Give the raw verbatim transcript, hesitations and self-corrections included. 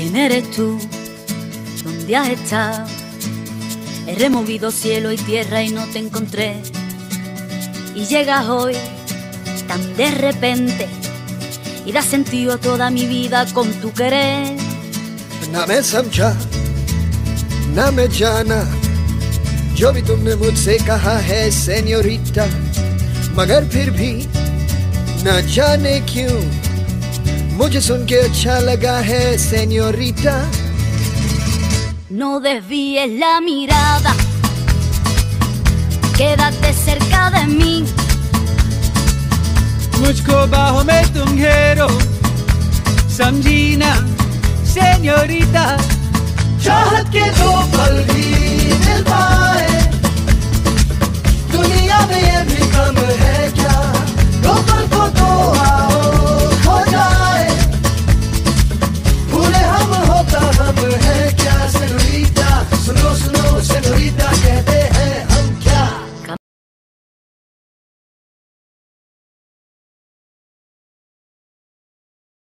¿Quién eres tú? ¿Dónde has estado? He removido cielo y tierra y no te encontré. Y llegas hoy tan de repente y das sentido a toda mi vida con tu querer. ना मैं समझा ना मैं जाना जो भी तुमने मुझसे कहा है सेन्योरिटा, मगर फिर भी ना जाने क्यों मुझे सुन के अच्छा लगा है señorita. No desvíes la mirada, quédate cerca de mí. मुझको बाहों में तुम घेरो, समझी ना señorita. चाहत के दो पल भी मिल पाए दुनिया में ये भी कम है क्या, दो पल को दो आओ